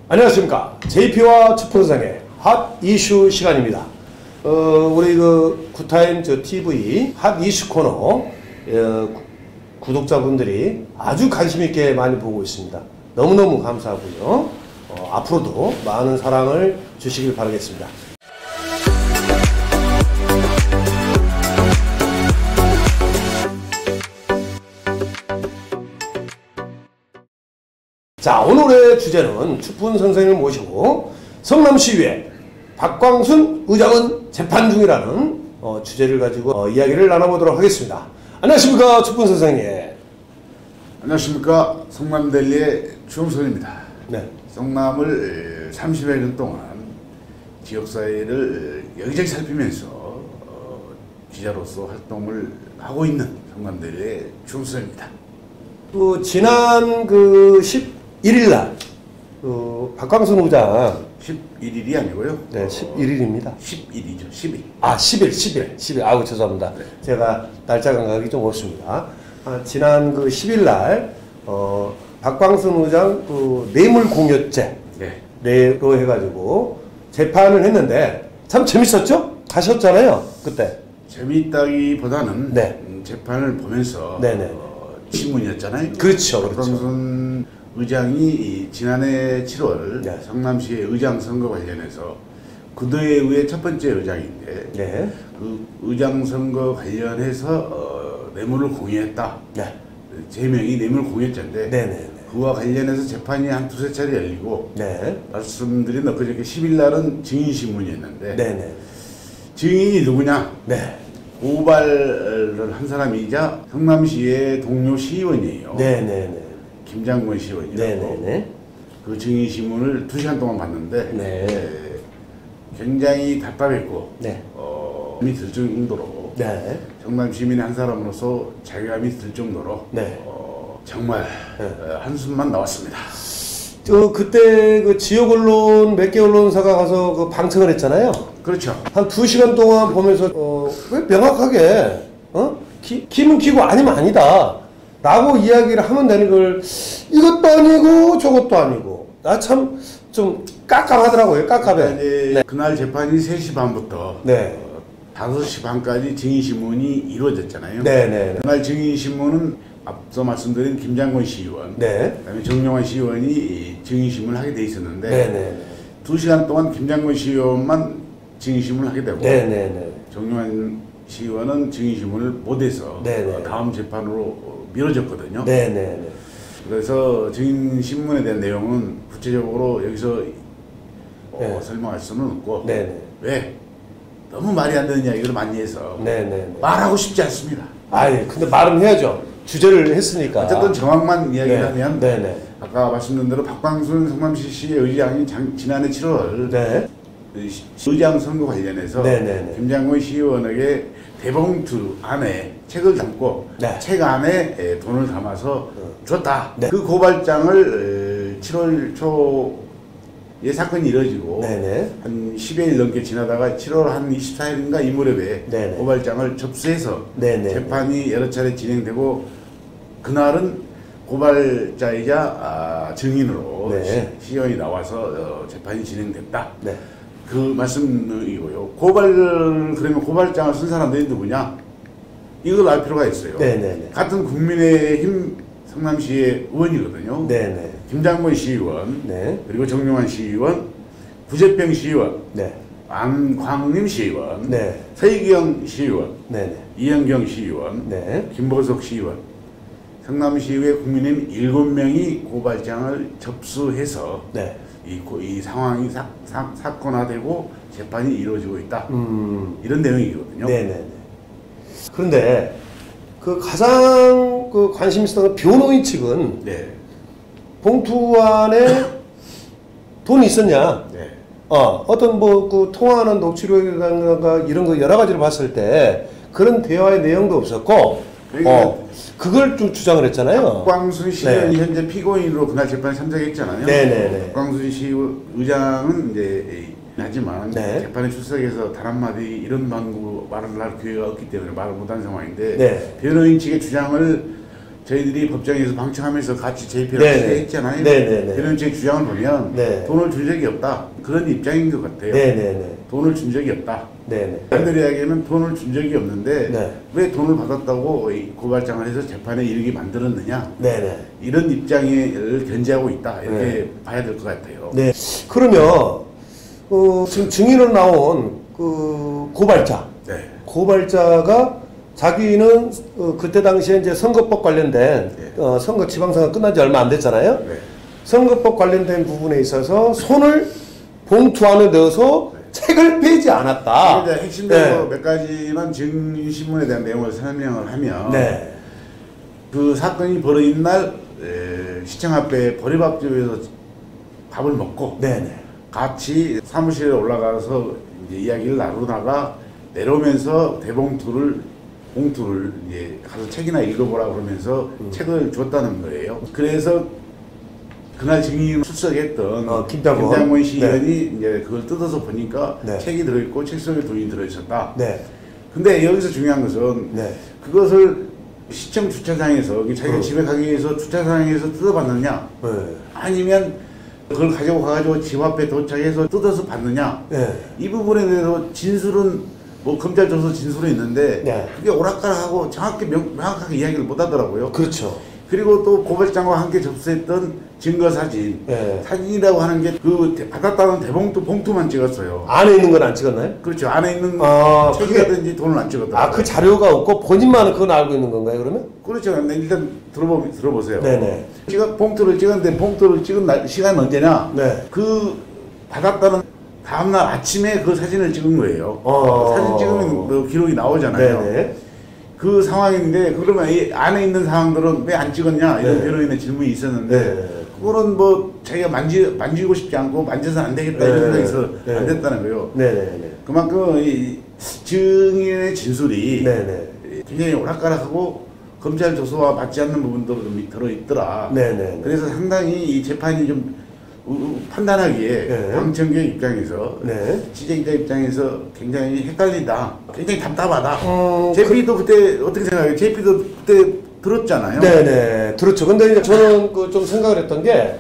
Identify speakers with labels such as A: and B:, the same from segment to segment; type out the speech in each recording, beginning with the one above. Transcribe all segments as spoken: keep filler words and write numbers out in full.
A: 안녕하십니까. 제이피와 추풍상의 핫 이슈 시간입니다. 어, 우리 그 굿타임 저 티비 핫 이슈 코너 어, 구독자분들이 아주 관심 있게 많이 보고 있습니다. 너무너무 감사하고요. 어, 앞으로도 많은 사랑을 주시길 바라겠습니다. 자, 오늘의 주제는 추풍 선생님을 모시고 성남시의회 박광순 의장은 재판 중이라는 어, 주제를 가지고 어, 이야기를 나눠보도록 하겠습니다. 안녕하십니까, 추풍 선생님.
B: 안녕하십니까, 성남델리의 추홍선입니다.
A: 네.
B: 성남을 삼십여 년 동안 지역사회를 여기저기 살피면서 어, 기자로서 활동을 하고 있는 성남델리의 추홍선입니다.
A: 그 지난 그 십일 일 날 그 박광순 의장
B: 십일 일이 아니고요.
A: 네, 십일 일입니다.
B: 십일 일이죠. 십일.
A: 아, 십일, 십일, 십일. 아우, 죄송합니다. 네. 제가 날짜 감각이 좀 없습니다. 아, 지난 그 십일 날, 어, 박광순 의장 그 뇌물공여죄.
B: 네.
A: 뇌로 해가지고 재판을 했는데 참 재밌었죠? 가셨잖아요, 그때.
B: 재미있다기보다는
A: 네.
B: 음, 재판을 보면서
A: 네네.
B: 어, 신문이었잖아요.
A: 그렇죠, 그렇죠.
B: 박광순 의장이 지난해 칠월
A: 네.
B: 성남시의 의장 선거 관련해서 구도의회 첫 번째 의장인데
A: 네.
B: 그 의장 선거 관련해서 어, 뇌물을 공유했다.
A: 네.
B: 제명이 뇌물 공유죄인데
A: 네네.
B: 그와 관련해서 재판이 한 두세 차례 열리고
A: 네.
B: 말씀드린 엊그저께 십일 날은 증인신문이었는데
A: 네네.
B: 증인이 누구냐?
A: 네.
B: 고발을 한 사람이자 성남시의 동료 시의원이에요.
A: 네네네.
B: 김장권 시의원이라고.
A: 네네네.
B: 그 증인신문을 두 시간 동안 봤는데
A: 네.
B: 에, 굉장히 답답했고
A: 네.
B: 어, 마음이 들 정도로
A: 네.
B: 성남 시민의 한 사람으로서 자괴감이 들 정도로
A: 네.
B: 어, 정말
A: 네.
B: 어, 한숨만 나왔습니다.
A: 저 그때 그 지역 언론 몇 개 언론사가 가서 그 방청을 했잖아요.
B: 그렇죠.
A: 한 두 시간 동안 보면서 어, 왜 명확하게 어? 키, 키면 키고 아니면 아니다 라고 이야기를 하면 되는 걸 이것도 아니고 저것도 아니고 나 참 좀 깝깝하더라고요. 깝깝해.
B: 이제
A: 네.
B: 그날 재판이 세 시 반부터
A: 네.
B: 어, 다섯 시 반까지 증인신문이 이루어졌잖아요.
A: 네네.
B: 그날 증인신문은 앞서 말씀드린 김장권 시의원,
A: 네.
B: 그다음에 정용환 시의원이 증인신문을 하게 돼 있었는데
A: 네네.
B: 두 시간 동안 김장권 시의원만 증인신문을 하게 되고
A: 네네네.
B: 정용환 시의원은 증인신문을 못해서
A: 네네.
B: 어, 다음 재판으로 어, 미뤄졌거든요.
A: 네네네.
B: 그래서 증인신문에 대한 내용은 구체적으로 여기서 어,
A: 네.
B: 설명할 수는 없고
A: 네네.
B: 왜 너무 말이 안 되는 이야기를 많이 해서
A: 네네네.
B: 말하고 싶지 않습니다.
A: 아이, 근데 말은 해야죠. 주제를 했으니까.
B: 어쨌든 정확만 이야기를
A: 네.
B: 하면
A: 네네.
B: 아까 말씀드린 대로 박광순 성남시 시의 의장이 장, 지난해 칠월
A: 네.
B: 의장 선거 관련해서
A: 네네네.
B: 김장권 시의원에게 대봉투 안에 책을 담고
A: 네.
B: 책 안에 돈을 담아서 줬다.
A: 네.
B: 그 고발장을 칠월 초에 사건이 이뤄지고
A: 네네.
B: 한 십여 일 넘게 지나다가 칠월 한 이십사 일인가 이 무렵에
A: 네네.
B: 고발장을 접수해서
A: 네네.
B: 재판이 여러 차례 진행되고 그날은 고발자이자 아, 증인으로
A: 네.
B: 시의원이 나와서 어, 재판이 진행됐다.
A: 네.
B: 그 말씀이고요. 고발을 그러면 고발장을 쓴 사람들이 누구냐? 이걸 알 필요가 있어요.
A: 네네네.
B: 같은 국민의힘 성남시의 의원이거든요.
A: 네네.
B: 김장권 시의원,
A: 네.
B: 그리고 정용환 시의원, 구재평 시의원,
A: 네.
B: 안광림 시의원,
A: 네.
B: 서희경 시의원,
A: 네네.
B: 이현경 시의원,
A: 네.
B: 김보석 시의원, 성남시의회 국민의힘 일곱 명이 고발장을 접수해서
A: 네.
B: 이, 이 상황이 사, 사, 사건화되고 재판이 이루어지고 있다.
A: 음.
B: 이런 내용이거든요.
A: 네네네. 그런데 그 가장 그 관심 있었던 변호인 측은
B: 네.
A: 봉투 안에 돈이 있었냐?
B: 네.
A: 어, 어떤 뭐 그 통화하는 녹취록이라든가 이런 거 여러 가지를 봤을 때 그런 대화의 내용도 없었고,
B: 그러니까
A: 어, 그걸 좀 주장을 했잖아요.
B: 박광순 시의원이
A: 네.
B: 현재 피고인으로 그날 재판에 참석했잖아요.
A: 네네네.
B: 박광순 시 의장은 이제 하지만
A: 네.
B: 재판에 출석해서 단 한마디 이런 방구 말을 할 기회가 없기 때문에 말을 못한 상황인데
A: 네.
B: 변호인 측의 주장을 저희들이 법정에서 방청하면서 같이 제이피를 했잖아요. 변호인측의 주장을 보면
A: 네.
B: 돈을 준 적이 없다. 그런 입장인 것 같아요.
A: 네네네.
B: 돈을 준 적이 없다.
A: 네네.
B: 반대로 이야기하면 돈을 준 적이 없는데
A: 네.
B: 왜 돈을 받았다고 고발장을 해서 재판에 이르게 만들었느냐.
A: 네네.
B: 이런 입장을 견지하고 있다. 이렇게 네. 봐야 될 것 같아요.
A: 네. 그러면 어, 지금 증인으로 나온 그 고발자.
B: 네.
A: 고발자가 자기는 어, 그때 당시에 이제 선거법 관련된
B: 네.
A: 어, 선거 지방선거 끝난 지 얼마 안 됐잖아요.
B: 네.
A: 선거법 관련된 부분에 있어서 손을 봉투 안에 넣어서 네. 책을 빼지 않았다.
B: 이제 핵심적으로 네. 몇 가지만 증인신문에 대한 내용을 설명을 하면 네. 그 사건이 벌어진 날 에, 시청 앞에 보리밥집에서 밥을 먹고 네네. 같이 사무실에 올라가서 이제 이야기를 나누다가 내려오면서 대봉투를 봉투를 이제 가서 책이나 읽어보라 그러면서 음. 책을 줬다는 거예요. 그래서 그날 증인 출석했던
A: 어, 김장곤,
B: 김장곤 시의원이
A: 네.
B: 이제 그걸 뜯어서 보니까 네. 책이 들어있고 책 속에 돈이 들어있었다.
A: 네.
B: 근데 여기서 중요한 것은 네. 그것을 시청 주차장에서 자기가 음. 집에 가기 위해서 주차장에서 뜯어봤느냐 네. 아니면 그걸 가지고 가가지고 집 앞에 도착해서 뜯어서 봤느냐 네. 이 부분에 대해서 진술은 뭐 검찰 조서 진술이 있는데 네. 그게 오락가락하고 정확히 명, 명확하게 이야기를 못 하더라고요.
A: 그렇죠.
B: 그리고 또 고발장과 함께 접수했던 증거 사진 네. 사진이라고 하는 게 그 받았다는 대봉투 봉투만 찍었어요.
A: 안에 있는 건 안 찍었나요?
B: 그렇죠. 안에 있는
A: 아,
B: 책이라든지 돈을 안 찍었더라고요.
A: 아, 그 자료가 없고 본인만은 그건 알고 있는 건가요, 그러면?
B: 그렇죠. 일단 들어보, 들어보세요.
A: 네네.
B: 제가 봉투를 찍었는데 봉투를 찍은 날, 시간 언제냐?
A: 네.
B: 그 받았다는 다음날 아침에 그 사진을 찍은 거예요.
A: 어...
B: 사진 찍으면 그 기록이 나오잖아요.
A: 네네.
B: 그 상황인데 그러면 이 안에 있는 상황들은 왜 안 찍었냐 이런 네. 변호인의 질문이 있었는데 네. 그거는 뭐 자기가 만지, 만지고 싶지 않고 만져서 안 되겠다 네. 이런 생각이 있어서 네. 안 됐다는 거예요.
A: 네네.
B: 그만큼 이 증인의 진술이
A: 네네.
B: 굉장히 오락가락하고 검찰 조서와 맞지 않는 부분도 좀 들어있더라.
A: 네네.
B: 그래서 상당히 이 재판이 좀 판단하기에 네. 방청객 입장에서
A: 네.
B: 취재기자 입장에서 굉장히 헷갈린다. 굉장히 답답하다.
A: 어,
B: 제이피도 그... 그때 어떻게 생각해요? 제이피도 그때 들었잖아요.
A: 네네 들었죠. 근데 이제 저는 그 좀 생각을 했던 게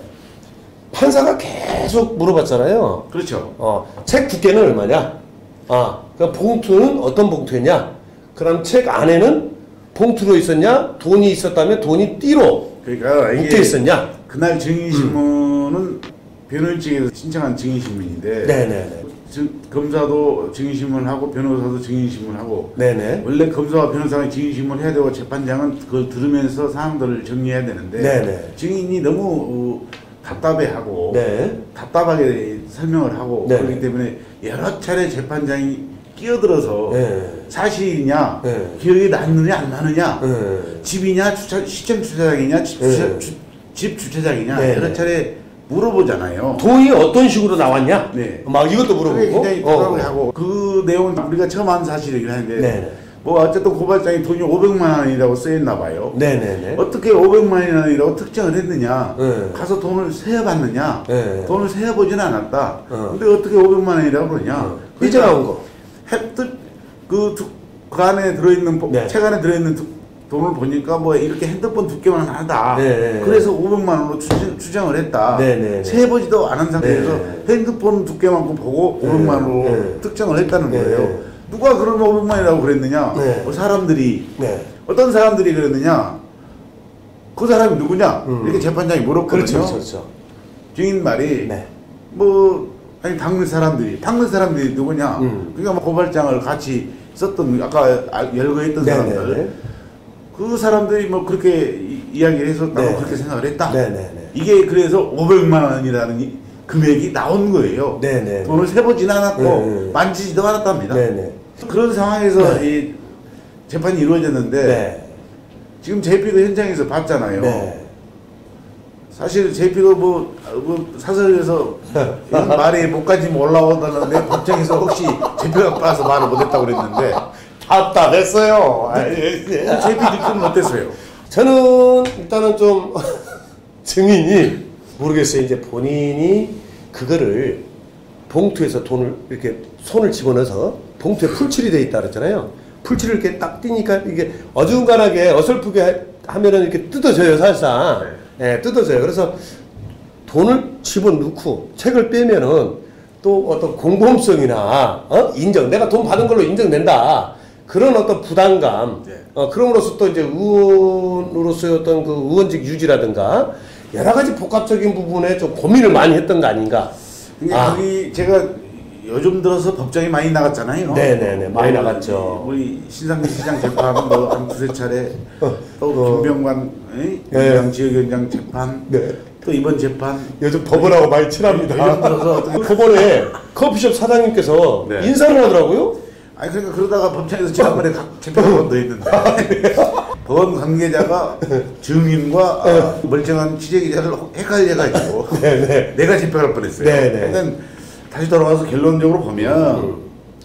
A: 판사가 계속 물어봤잖아요.
B: 그렇죠.
A: 어, 책 두께는 얼마냐? 아, 그 봉투는 어떤 봉투였냐? 그럼 책 안에는 봉투로 있었냐? 돈이 있었다면 돈이 띠로
B: 그러니까
A: 묶여 있었냐?
B: 그날 증인신문은 음. 변호인 측에서 신청한 증인신문인데
A: 네네네.
B: 즉, 검사도 증인신문을 하고 변호사도 증인신문을 하고
A: 네네.
B: 원래 검사와 변호사가 증인신문을 해야 되고 재판장은 그걸 들으면서 사항들을 정리해야 되는데
A: 네네.
B: 증인이 너무 어, 답답해하고
A: 네.
B: 답답하게 설명을 하고 네네. 그렇기 때문에 여러 차례 재판장이 끼어들어서 네. 사실이냐 네. 기억이 났느냐 안 나느냐 네. 집이냐 주차, 시청 주차장이냐 집, 네. 주차, 주, 집 주차장이냐 네. 여러 차례 물어보잖아요.
A: 돈이 어떤 식으로 나왔냐?
B: 네.
A: 막 이것도 물어보고.
B: 굉장히 답답을 하고 그 내용은 우리가 처음 한 사실이긴 한데 네. 뭐 어쨌든 고발장이 돈이 오백만 원이라고 쓰였나 봐요.
A: 네네네.
B: 어떻게 오백만 원이라고 특정을 했느냐?
A: 네.
B: 가서 돈을 세어봤느냐?
A: 네.
B: 돈을 세어보지는 않았다.
A: 어.
B: 근데 어떻게 오백만 원이라고 그러냐?
A: 어. 삐져나온 거.
B: 햇뜻 그, 두, 그 안에 들어있는 네. 책 안에 들어있는 두, 돈을 보니까 뭐 이렇게 핸드폰 두께만 하다.
A: 네네.
B: 그래서 오백만 원으로 추정, 추정을 했다.
A: 네네.
B: 세보지도 않은 상태에서 네네. 핸드폰 두께만큼 보고 오백만 원으로
A: 네네.
B: 특정을 했다는
A: 네네.
B: 거예요. 누가 그러면 오백만이라고 그랬느냐?
A: 네.
B: 뭐 사람들이
A: 네.
B: 어떤 사람들이 그랬느냐? 그 사람이 누구냐? 음. 이렇게 재판장이 물었거든요.
A: 그렇죠, 그렇죠.
B: 증인 말이
A: 네.
B: 뭐 아니 당근 사람들이 당근 사람들이 누구냐?
A: 음.
B: 그러니까 뭐 고발장을 같이 썼던 아까 열거했던
A: 네네네.
B: 사람들 그 사람들이 뭐 그렇게 이야기를 해서 나도
A: 네.
B: 그렇게 생각을 했다.
A: 네네네.
B: 이게 그래서 오백만 원이라는 금액이 나온 거예요.
A: 네네.
B: 돈을 세보진 않았고
A: 네네.
B: 만지지도 않았답니다.
A: 네네.
B: 그런 상황에서
A: 네.
B: 이 재판이 이루어졌는데
A: 네.
B: 지금 제이피도 현장에서 봤잖아요.
A: 네.
B: 사실 제이피도 뭐, 뭐 사설에서 이런 말이 목까지 올라오다는데 법정에서 혹시 제이피가 빠서 말을 못했다고 그랬는데
A: 답답했어요.
B: 제이피 느낌은 어땠어요?
A: 저는 일단은 좀 증인이 모르겠어요. 이제 본인이 그거를 봉투에서 돈을 이렇게 손을 집어넣어서 봉투에 풀칠이 돼 있다 그랬잖아요. 풀칠을 이렇게 딱 띄니까 이게 어중간하게 어설프게 하면은 이렇게 뜯어져요, 사실상.
B: 네.
A: 예, 뜯어져요. 그래서 돈을 집어넣고 책을 빼면은 또 어떤 공범성이나, 어? 인정. 내가 돈 받은 걸로 인정된다. 그런 어떤 부담감.
B: 네.
A: 어, 그럼으로써 또 이제 의원으로서의 어떤 그 의원직 유지라든가 여러 가지 복합적인 부분에 좀 고민을 많이 했던 거 아닌가.
B: 근데
A: 아.
B: 거기 제가 요즘 들어서 법정이 많이 나갔잖아요.
A: 네네네, 많이
B: 뭐,
A: 나갔죠.
B: 우리 신상진 시장 재판 뭐한 두세 차례, 또
A: 어.
B: 김병관
A: 네.
B: 위원장 지역위원장 재판,
A: 네.
B: 또 이번 재판.
A: 요즘 법원하고 많이 친합니다.
B: 요즘 들어서 어떻게-
A: 법원에 커피숍 사장님께서
B: 네.
A: 인사를 하더라고요.
B: 아니 그러니까 그러다가 법정에서 지난번에 재판을 한 번더 했는데 법원 관계자가 증인과 아, 멀쩡한 취재기자를 헷갈려가지고
A: 네네.
B: 내가 집행할 뻔했어요.
A: 네네.
B: 근데 다시 돌아와서 결론적으로 보면
A: 음.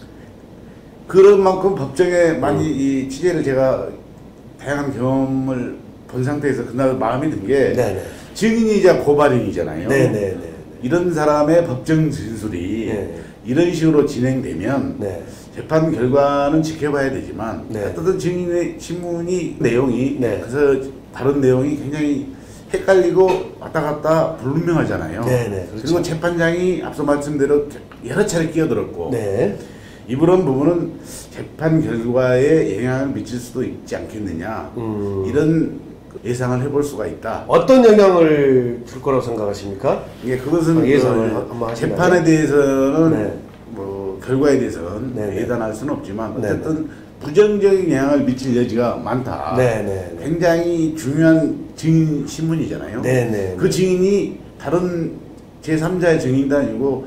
B: 그런 만큼 법정에 많이 이 취재를 제가 다양한 경험을 본 상태에서 그날 마음이 든 게
A: 네네.
B: 증인이자 고발인이잖아요.
A: 네네네.
B: 이런 사람의 법정 진술이
A: 네.
B: 이런 식으로 진행되면
A: 네.
B: 재판 결과는 지켜봐야 되지만
A: 네.
B: 어떤 증인의 신문이 내용이
A: 네.
B: 그래서 다른 내용이 굉장히 헷갈리고 왔다 갔다 불분명하잖아요.
A: 네네, 그렇죠.
B: 그리고 재판장이 앞서 말씀대로 여러 차례 끼어들었고
A: 네.
B: 이런 부분은 재판 결과에 영향을 미칠 수도 있지 않겠느냐
A: 음.
B: 이런 예상을 해볼 수가 있다.
A: 어떤 영향을 줄 거라고 생각하십니까?
B: 예, 그것은
A: 아, 예상을
B: 그
A: 한번 하시나요?
B: 재판에 대해서는
A: 네.
B: 뭐 결과에 대해서는
A: 네네.
B: 예단할 수는 없지만
A: 네네.
B: 어쨌든 부정적인 영향을 미칠 여지가 많다.
A: 네네.
B: 굉장히 중요한 증인 신문이잖아요.
A: 네네.
B: 그 증인이 다른 제삼자의 증인도 아니고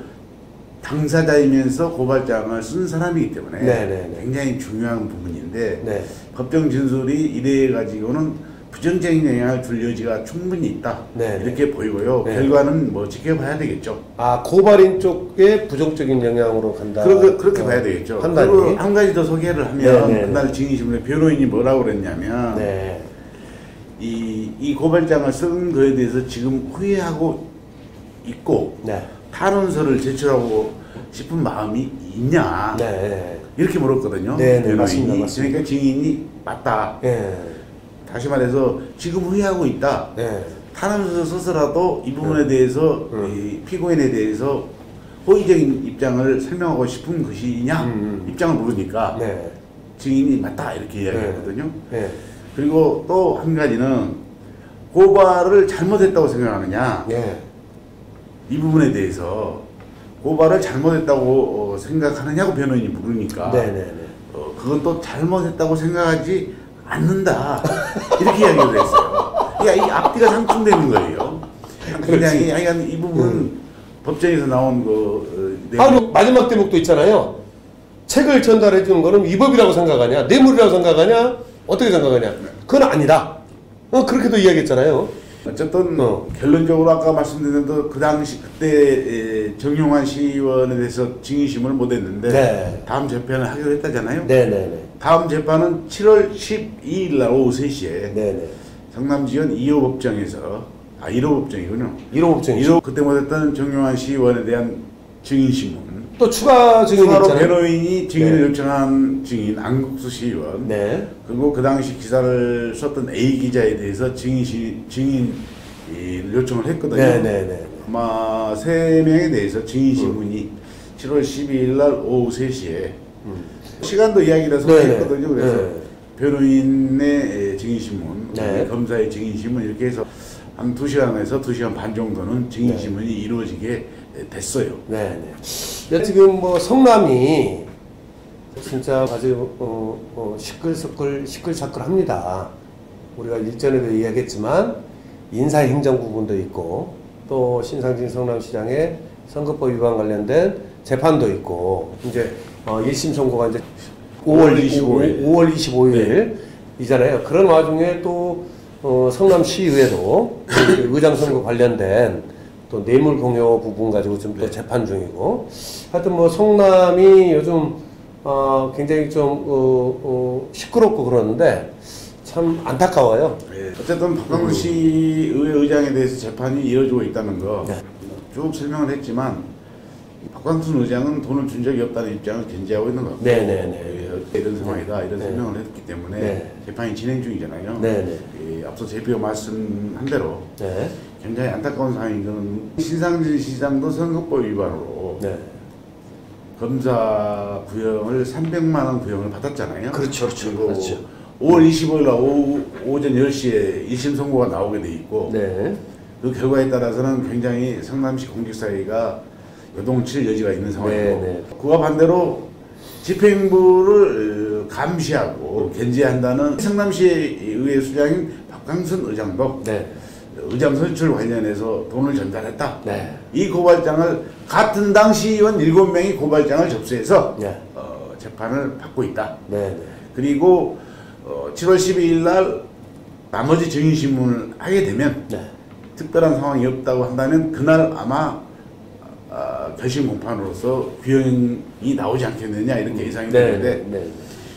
B: 당사자이면서 고발장을 쓴 사람이기 때문에
A: 네네네.
B: 굉장히 중요한 부분인데
A: 네.
B: 법정 진술이 이래 가지고는 부정적인 영향을 줄 여지가 충분히 있다.
A: 네네.
B: 이렇게 보이고요.
A: 네.
B: 결과는 뭐 지켜봐야 되겠죠.
A: 아, 고발인 쪽에 부정적인 영향으로 간다.
B: 그렇게, 그렇게
A: 어,
B: 봐야 되겠죠.
A: 판단이.
B: 그리고 한 가지 더 소개를 하면
A: 네네.
B: 그날 증인신문에 변호인이 뭐라고 그랬냐면
A: 네.
B: 이, 이 고발장을 쓴 거에 대해서 지금 후회하고 있고
A: 네.
B: 탄원서를 제출하고 싶은 마음이 있냐
A: 네.
B: 이렇게 물었거든요.
A: 네, 네,
B: 변호인이.
A: 맞습니다, 맞습니다.
B: 그러니까 증인이 맞다.
A: 네.
B: 다시 말해서 지금 후회하고 있다.
A: 네.
B: 탄원서 써서라도 이 부분에 대해서
A: 음.
B: 이 피고인에 대해서 호의적인 입장을 설명하고 싶은 것이냐
A: 음, 음.
B: 입장을 물으니까
A: 네.
B: 증인이 맞다 이렇게 이야기했거든요.
A: 네.
B: 그리고 또 한 가지는 고발을 잘못했다고 생각하느냐
A: 네.
B: 이 부분에 대해서 고발을 잘못했다고 어, 생각하느냐고 변호인이 물으니까
A: 네. 네.
B: 어, 그건 또 잘못했다고 생각하지 않는다 이렇게 이야기를 했어요. 그러니까 이 앞뒤가 상충되는 거예요. 굉장히 하여간 이 부분
A: 음.
B: 법정에서 나온 그 어,
A: 아,
B: 내용
A: 그리고 마지막 대목도 있잖아요. 책을 전달해 주는 거는 위법이라고 생각하냐, 뇌물이라고 생각하냐, 어떻게 생각하냐. 그건 아니다. 어, 그렇게도 이야기했잖아요.
B: 어쨌든
A: 어.
B: 결론적으로 아까 말씀드린 대로 그 당시 그때 에, 정용환 시의원에 대해서 증인심을 못했는데
A: 네.
B: 다음 재판을 하기로 했다잖아요.
A: 네네네.
B: 다음 재판은 칠월 십이일 날 오후 세 시에
A: 네네.
B: 성남지원 이 호 법정에서 아 일 호 법정이군요.
A: 일 호 법정이
B: 일 호 그때 못했던 정용환 시의원에 대한 증인심문
A: 또 추가 증인이
B: 추가로
A: 있잖아요.
B: 변호인이 증인을
A: 네.
B: 요청한 증인 안국수 시의원
A: 네.
B: 그리고 그 당시 기사를 썼던 A 기자에 대해서 증인 증인 요청을 했거든요.
A: 네네네.
B: 아마 세 명에 대해서 증인 신문이 칠월 십이일 날 오후 세 시에
A: 음.
B: 시간도 이야기를 해서
A: 네네.
B: 했거든요. 그래서
A: 네.
B: 변호인의 증인 신문,
A: 네.
B: 검사의 증인 신문 이렇게 해서 한 두 시간에서 두 시간 반 정도는 증인
A: 네.
B: 신문이 이루어지게 됐어요.
A: 네네. 지금 뭐 성남이 진짜 아주 어, 어, 시끌시끌 시끌시끌합니다. 우리가 일전에도 이야기했지만 인사행정 부분도 있고 또 신상진 성남시장의 선거법 위반 관련된 재판도 있고 이제 어, 일 심 선고가 이제 오월 이십오일 오월 이십오일 이잖아요. 그런 와중에 또 어, 성남시의회도 의장 선거 관련된 또 뇌물 공여 부분 가지고 지금 또 재판 중이고 하여튼 뭐 성남이 요즘 어, 굉장히 좀 어, 어, 시끄럽고 그러는데 참 안타까워요.
B: 예. 어쨌든 박광근 시의회 의장에 대해서 재판이 이어지고 있다는 거 쭉
A: 네.
B: 설명을 했지만 박광순 의장은 돈을 준 적이 없다는 입장을 견지하고 있는 것 같고
A: 네네네.
B: 예, 이런 상황이다 이런
A: 네.
B: 설명을 했기 때문에
A: 네.
B: 재판이 진행 중이잖아요.
A: 네네.
B: 예, 앞서 제피오 말씀한 대로
A: 네.
B: 굉장히 안타까운 상황인 것은 신상진 시장도 선거법 위반으로
A: 네.
B: 검사 구형을 삼백만 원 구형을 받았잖아요.
A: 그렇죠, 그렇죠,
B: 그리고
A: 그렇죠.
B: 오월 이십오일 날 오후, 오전 열 시에 일 심 선고가 나오게 돼 있고
A: 네.
B: 그 결과에 따라서는 굉장히 성남시 공직사회가 요동칠 여지가 있는 상황이고
A: 네, 네.
B: 그와 반대로 집행부를 감시하고 견제한다는 성남시 의회 수장인 박광순 의장도
A: 네.
B: 의장 선출 관련해서 돈을 전달했다.
A: 네.
B: 이 고발장을 같은 당 시의원 일곱 명이 고발장을 접수해서
A: 네.
B: 어, 재판을 받고 있다.
A: 네. 네.
B: 그리고 어, 칠월 십이일 날 나머지 증인신문을 하게 되면
A: 네.
B: 특별한 상황이 없다고 한다면 그날 아마 어, 결심 공판으로서 규형이 나오지 않겠느냐 이렇게 예상이
A: 네.
B: 되는데
A: 네.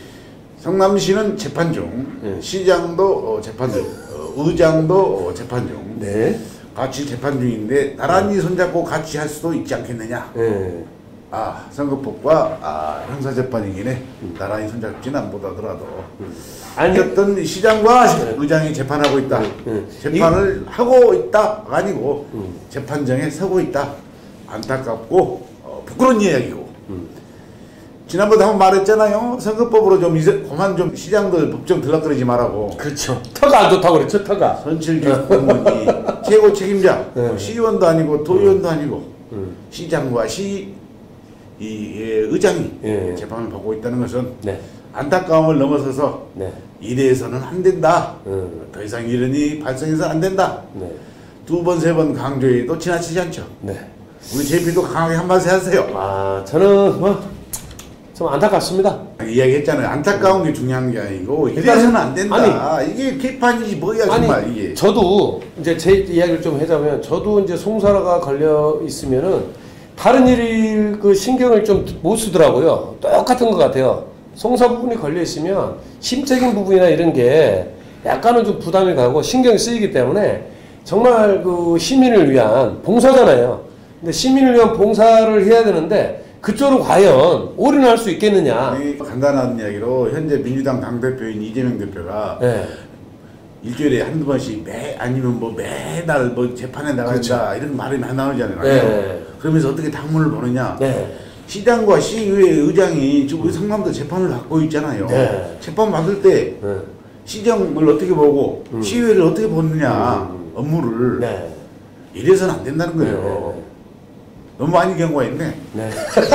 B: 성남시는 재판 중,
A: 네.
B: 시장도 어, 재판 중, 어, 의장도 어, 재판 중,
A: 네.
B: 같이 재판 중인데 나란히 손잡고 같이 할 수도 있지 않겠느냐.
A: 네.
B: 아 선거법과 아, 형사재판이기네 나란히 손잡지는 못하더라도
A: 아니,
B: 어쨌든 시장과
A: 네.
B: 의장이 재판하고 있다.
A: 네.
B: 재판을 하고 있다가 아니고
A: 음.
B: 재판정에 서고 있다. 안타깝고 어, 부끄러운 이야기고.
A: 음.
B: 지난번에 한번 말했잖아요. 선거법으로 좀 이제 그만 좀 시장들 법정 들락거리지 말라고.
A: 그렇죠. 터가 안 좋다고 그랬죠, 터가.
B: 선출직 공무원이 최고 책임자,
A: 네.
B: 뭐 시의원도 아니고 도의원도 아니고
A: 음.
B: 시장과 시 이, 예, 의장이
A: 예.
B: 재판을 받고 있다는 것은
A: 네.
B: 안타까움을 넘어서서
A: 네.
B: 이래서는 안 된다.
A: 음.
B: 더 이상 이런 일이 발생해서는 안 된다.
A: 네.
B: 두 번, 세 번 강조해도 지나치지 않죠.
A: 네.
B: 우리 제피도 강하게 한마디 하세요.
A: 아, 저는 뭐, 좀 안타깝습니다.
B: 이야기했잖아요. 안타까운 게 중요한 게 아니고 이래서는 안 된다. 이게 개판이지 뭐야 정말
A: 아니,
B: 이게.
A: 저도 이제 제 이야기를 좀 하자면, 저도 이제 송사가 걸려 있으면은 다른 일 그 신경을 좀 못 쓰더라고요. 똑같은 것 같아요. 송사 부분이 걸려 있으면 심적인 부분이나 이런 게 약간은 좀 부담이 가고 신경이 쓰이기 때문에 정말 그 시민을 위한 봉사잖아요. 근데 시민을 위한 봉사를 해야 되는데 그쪽으로 과연 올인할 수 있겠느냐.
B: 이 간단한 이야기로 현재 민주당 당대표인 이재명 대표가
A: 네.
B: 일주일에 한두 번씩 매 아니면 뭐 매달 뭐 재판에 나간다
A: 그렇죠.
B: 이런 말이 많이 나오잖아요.
A: 네.
B: 그러면서 어떻게 당문을 보느냐.
A: 네.
B: 시장과 시의회 의장이 지금 우리 성남도 재판을 받고 있잖아요.
A: 네.
B: 재판 받을 때
A: 네.
B: 시장을 어떻게 보고
A: 음.
B: 시의회를 어떻게 보느냐
A: 음.
B: 업무를
A: 네.
B: 이래서는 안 된다는 거예요.
A: 네, 네, 네.
B: 너무 많이 경우가 있네.
A: 네.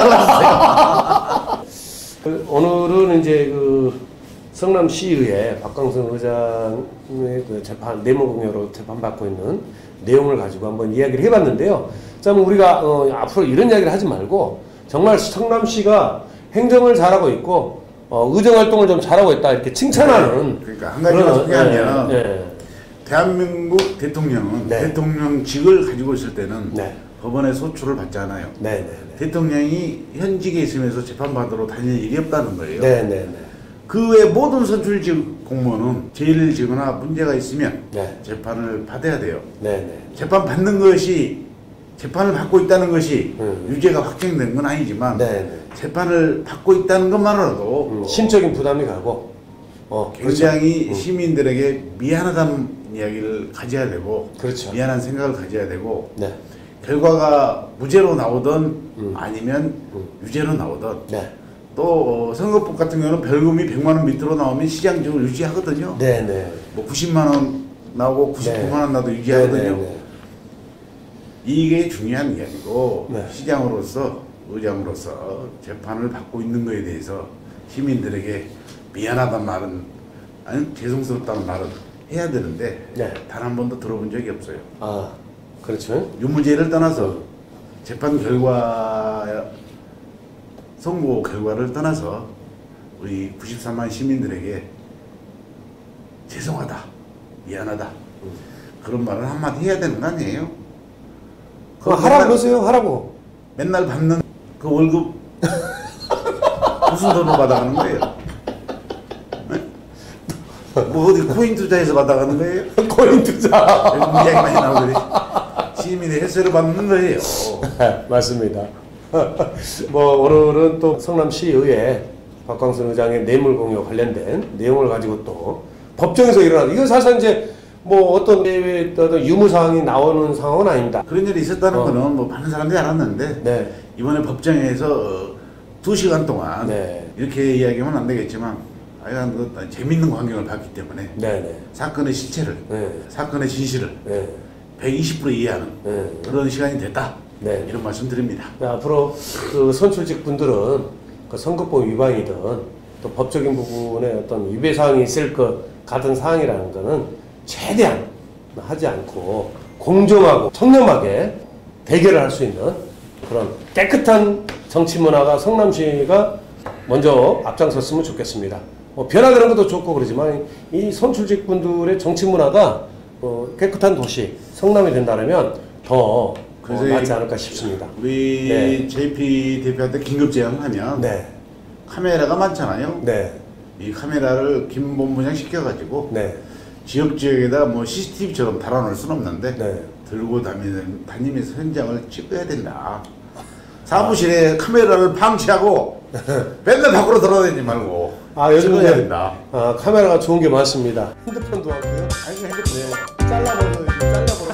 A: 그 오늘은 이제 그 성남시의회 박광순 의장의 그 재판 내무공여로 재판받고 있는 내용을 가지고 한번 이야기를 해봤는데요. 자, 우리가 어, 앞으로 이런 이야기를 하지 말고 정말 성남시가 행정을 잘하고 있고 어, 의정 활동을 좀 잘하고 있다 이렇게 칭찬하는.
B: 그러니까 한 가지만 소개하면
A: 네, 네.
B: 대한민국 대통령은
A: 네.
B: 대통령직을 가지고 있을 때는
A: 네.
B: 법원의 소추를 받지 않아요.
A: 네, 네,
B: 대통령이 현직에 있으면서 재판받으러 다닐 일이 없다는 거예요.
A: 네, 네, 네.
B: 그 외 모든 선출직 공무원은 죄를 지거나 문제가 있으면
A: 네.
B: 재판을 받아야 돼요.
A: 네, 네.
B: 재판 받는 것이 재판을 받고 있다는 것이
A: 음.
B: 유죄가 확정된 건 아니지만
A: 네, 네.
B: 재판을 받고 있다는 것만으로도
A: 음, 심적인 부담이 가고 어,
B: 굉장히
A: 그렇죠. 음.
B: 시민들에게 미안하다는 이야기를 가져야 되고
A: 그렇죠.
B: 미안한 생각을 가져야 되고
A: 네.
B: 결과가 무죄로 나오든
A: 음.
B: 아니면
A: 음.
B: 유죄로 나오든
A: 네.
B: 또 어, 선거법 같은 경우는 벌금이 백만 원 밑으로 나오면 시장직을 유지하거든요.
A: 네, 네.
B: 뭐 구십만 원 나오고 구십구만 원 나도 유지하거든요.
A: 네, 네, 네.
B: 이게 중요한 이야기고
A: 네.
B: 시장으로서 의장으로서 재판을 받고 있는 것에 대해서 시민들에게 미안하다는 말은 아니 죄송스럽다는 말은 해야 되는데
A: 네.
B: 단 한 번도 들어본 적이 없어요.
A: 아, 그렇죠.
B: 유무죄를 떠나서 재판 결과 선고 결과를 떠나서 우리 구십삼만 시민들에게 죄송하다, 미안하다
A: 음.
B: 그런 말을 한마디 해야 되는 거 아니에요?
A: 그거 하라고 그러세요, 하라고.
B: 맨날 받는 그 월급 무슨 돈으로 받아가는 거예요? 네? 뭐 어디 코인 투자해서 받아가는 거예요?
A: 코인 투자.
B: 요즘 이야기 많이 나오더니 시민의 혜세를 받는 거예요.
A: 맞습니다. 뭐 오늘은 또 성남시의회 박광순 의장의 뇌물 공여 관련된 내용을 가지고 또 법정에서 일어나는 이건 사실 이제 뭐 어떤 어떤 유무 사항이 나오는 상황은 아닙니다.
B: 그런 일이 있었다는
A: 어.
B: 거는 뭐 많은 사람들이 알았는데
A: 네.
B: 이번에 법정에서 두 시간 동안
A: 네.
B: 이렇게 이야기하면 안 되겠지만 하여간 그 재밌는 광경을 봤기 때문에
A: 네네.
B: 사건의 실체를
A: 네.
B: 사건의 진실을
A: 네.
B: 백이십 퍼센트 이해하는
A: 네.
B: 그런 시간이 됐다.
A: 네.
B: 이런 말씀 드립니다.
A: 네, 앞으로 그 선출직 분들은 그 선거법 위반이든 또 법적인 부분에 어떤 위배 사항이 있을 것 같은 사항이라는 거는 최대한 하지 않고 공정하고 청렴하게 대결을 할 수 있는 그런 깨끗한 정치 문화가 성남시가 먼저 앞장섰으면 좋겠습니다. 뭐 변화되는 것도 좋고 그러지만 이 선출직 분들의 정치 문화가 어 깨끗한 도시 성남이 된다면 더 어 낫지 않을까 싶습니다.
B: 우리
A: 네.
B: 제이피 대표한테 긴급 제안하면
A: 네.
B: 카메라가 많잖아요.
A: 네.
B: 이 카메라를 김본부장 시켜가지고
A: 네.
B: 지역 지역에다 뭐 씨씨티비처럼 달아놓을 수는 없는데
A: 네.
B: 들고 다니는 다니면서 현장을 찍어야 된다. 사무실에 카메라를 방치하고 맨날 밖으로 돌아다니지 말고
A: 아, 요즘
B: 찍어야 된다.
A: 아, 카메라가 좋은 게 많습니다. 핸드폰도 하고요.
B: 아니 핸드폰
A: 네. 잘라버려, 잘라버려.